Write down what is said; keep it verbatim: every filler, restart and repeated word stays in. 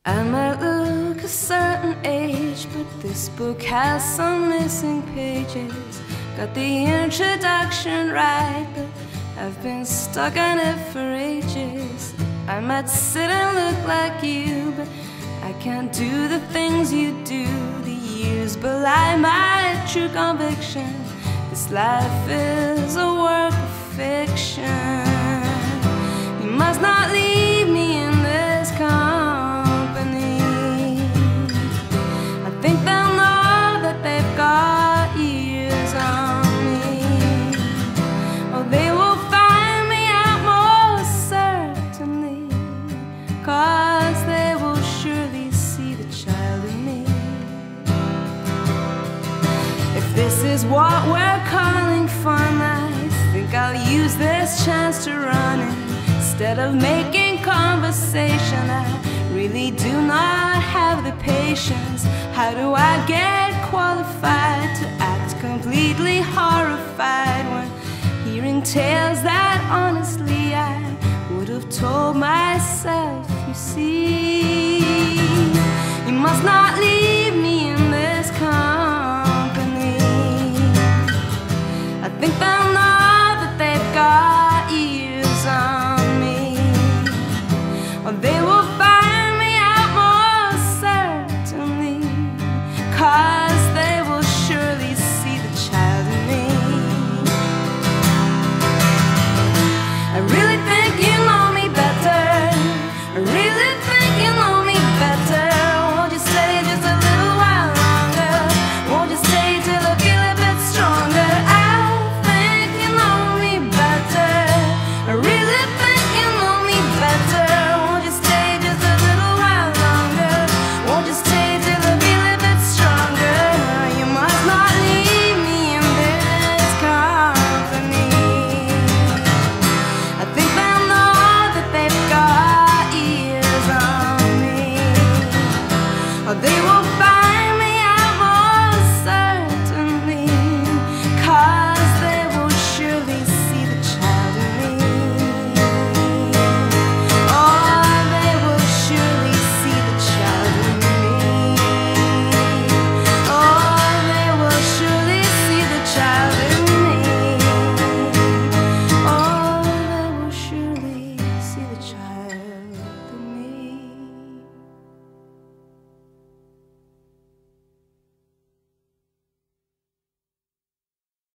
I might look a certain age, but this book has some missing pages. Got the introduction right, but I've been stuck on it for ages. I might sit and look like you, but I can't do the things you do. The years belie my true conviction. This life is a work of fiction. You must not leave me in this company. I think they'll know that they've got years on me. Oh, they will find me out most certainly, 'cause they will surely see the child in me. If this is what we're calling fun, I think I'll use this chance to run it. Instead of making conversation, I really do not have the patience. How do I get qualified to act completely horrified when hearing tales that honestly I would have told myself? You see, you must not